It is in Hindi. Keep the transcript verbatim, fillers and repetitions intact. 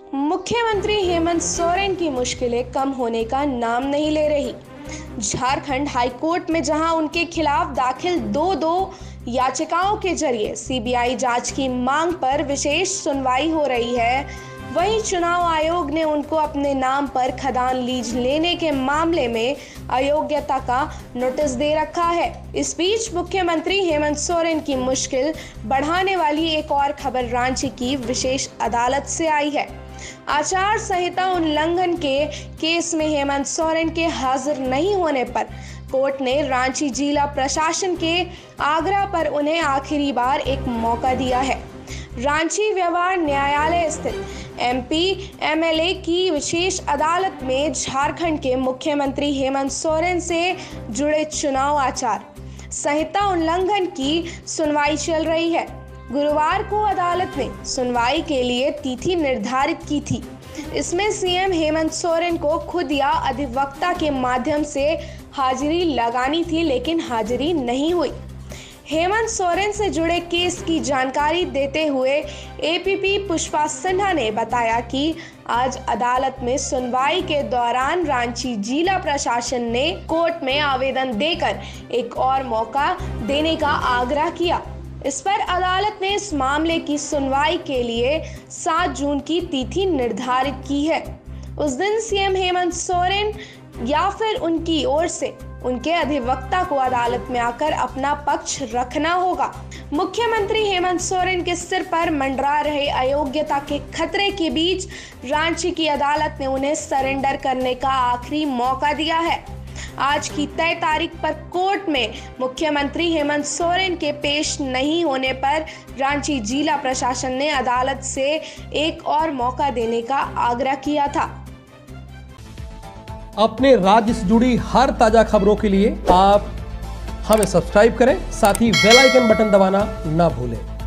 मुख्यमंत्री हेमंत सोरेन की मुश्किलें कम होने का नाम नहीं ले रही। झारखंड हाईकोर्ट में जहां उनके खिलाफ दाखिल दो दो याचिकाओं के जरिए सीबीआई जांच की मांग पर विशेष सुनवाई हो रही है, वहीं चुनाव आयोग ने उनको अपने नाम पर खदान लीज लेने के मामले में अयोग्यता का नोटिस दे रखा है। इस बीच मुख्यमंत्री हेमंत सोरेन की मुश्किल बढ़ाने वाली एक और खबर रांची की विशेष अदालत से आई है। आचार संहिता उल्लंघन के केस में हेमंत सोरेन के हाजिर नहीं होने पर कोर्ट ने रांची जिला प्रशासन के आग्रह पर उन्हें आखिरी बार एक मौका दिया है। रांची व्यवहार न्यायालय स्थित एमपी एमएलए की विशेष अदालत में झारखंड के मुख्यमंत्री हेमंत सोरेन से जुड़े चुनाव आचार संहिता उल्लंघन की सुनवाई चल रही है। गुरुवार को अदालत ने सुनवाई के लिए तिथि निर्धारित की थी। इसमें सीएम हेमंत सोरेन को खुद या अधिवक्ता के माध्यम से हाजिरी लगानी थी, लेकिन हाजिरी नहीं हुई। हेमंत सोरेन से जुड़े केस की जानकारी देते हुए एपीपी पुष्पा सिन्हा ने बताया कि आज अदालत में सुनवाई के दौरान रांची जिला प्रशासन ने कोर्ट में आवेदन देकर एक और मौका देने का आग्रह किया। इस पर अदालत ने इस मामले की सुनवाई के लिए सात जून की तिथि निर्धारित की है। उस दिन सीएम हेमंत सोरेन या फिर उनकी ओर से उनके अधिवक्ता को अदालत में आकर अपना पक्ष रखना होगा। मुख्यमंत्री हेमंत सोरेन के सिर पर मंडरा रहे अयोग्यता के खतरे के बीच रांची की अदालत ने उन्हें सरेंडर करने का आखिरी मौका दिया है। आज की तय तारीख पर कोर्ट में मुख्यमंत्री हेमंत सोरेन के पेश नहीं होने पर रांची जिला प्रशासन ने अदालत से एक और मौका देने का आग्रह किया था। अपने राज्य से जुड़ी हर ताजा खबरों के लिए आप हमें सब्सक्राइब करें, साथ ही बेल आइकन बटन दबाना ना भूलें।